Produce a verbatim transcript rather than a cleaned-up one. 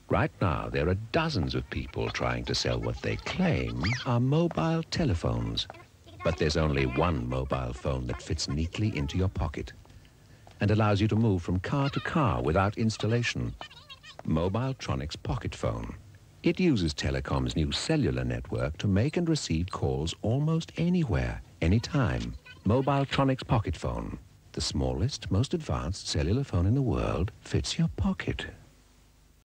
Right now, there are dozens of people trying to sell what they claim are mobile telephones. But there's only one mobile phone that fits neatly into your pocket and allows you to move from car to car without installation. Mobiletronics Pocketphone. It uses Telecom's new cellular network to make and receive calls almost anywhere, anytime. Mobiletronics Pocketphone. The smallest, most advanced cellular phone in the world fits your pocket.